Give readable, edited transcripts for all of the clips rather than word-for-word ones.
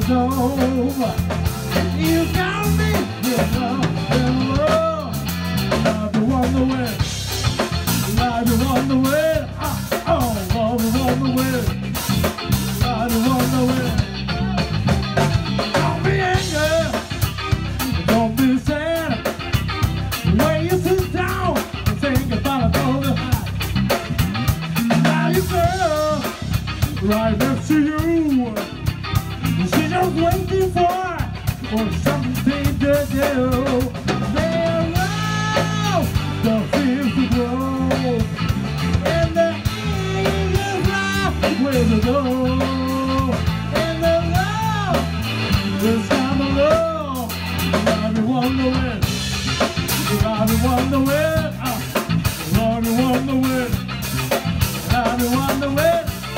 over. You got me in love. Love you on the way. Love you on the way. Oh, love you on the way. Love you on the way. Don't be angry. Don't be sad. When you sit down and think about all the high. Now you girl right next to you. She's just waiting for something to do. They allow the fears to grow, and the angels fly where to go. And the love is time alone. Love you on the way. Love you on the way. Love you on the way. Love you on the way.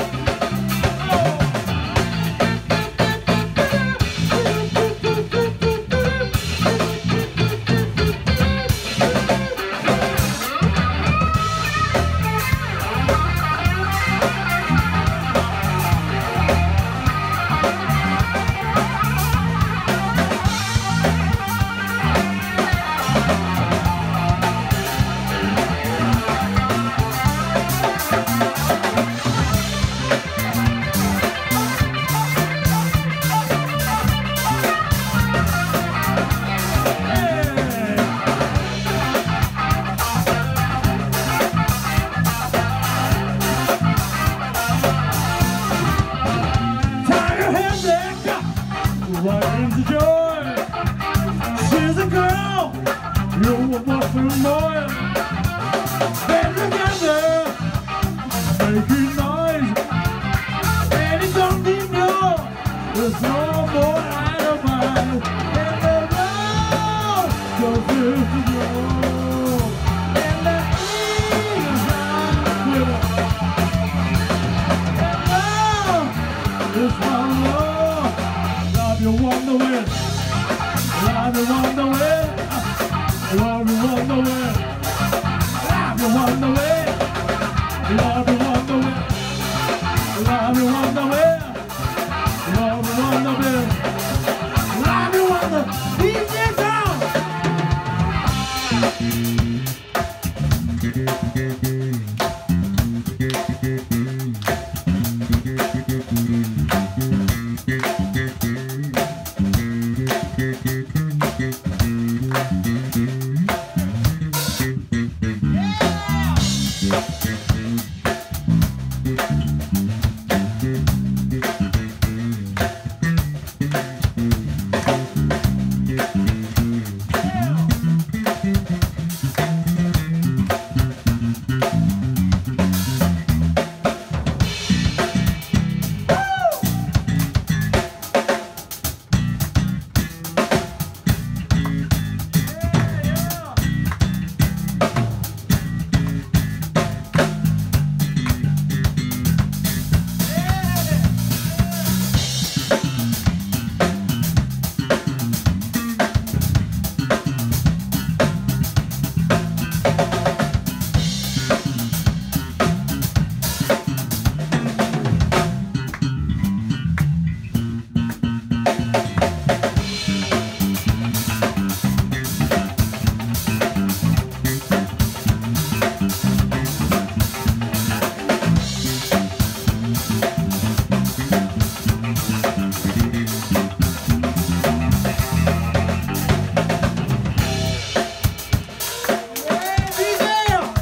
Right into joy. She's a girl, you're a Muslim boy. They're together, making noise. And it don't need no, there's no more alibis. And the love goes with the road. And the eagles fly with it. And love is my love. Love you on the way. Love you on the way. Love you on the way. Love you on the way. Love you on the way. Love you on the way. Love you on the way. Love you on the DJ sound.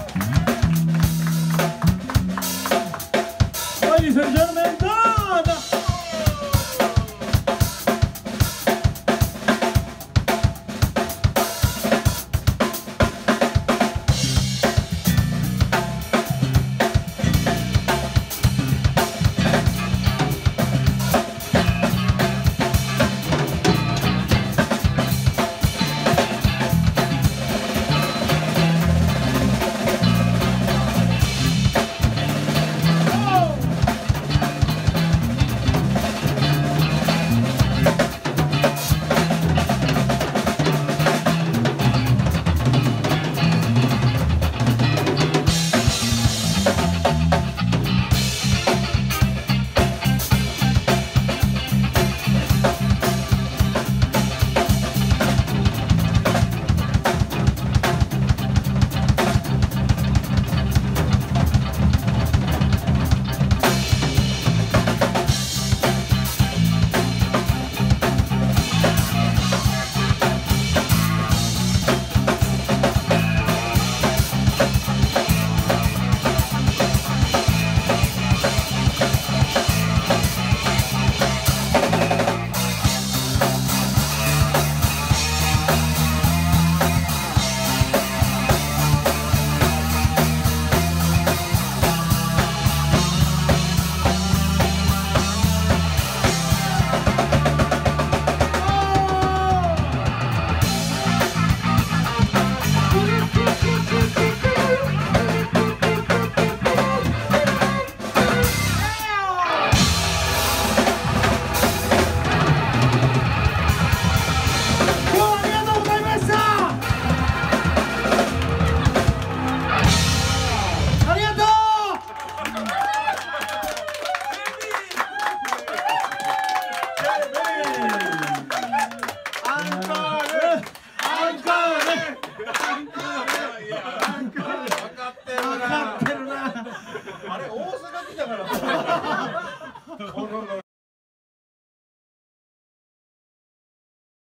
Ladies and gentlemen, Don!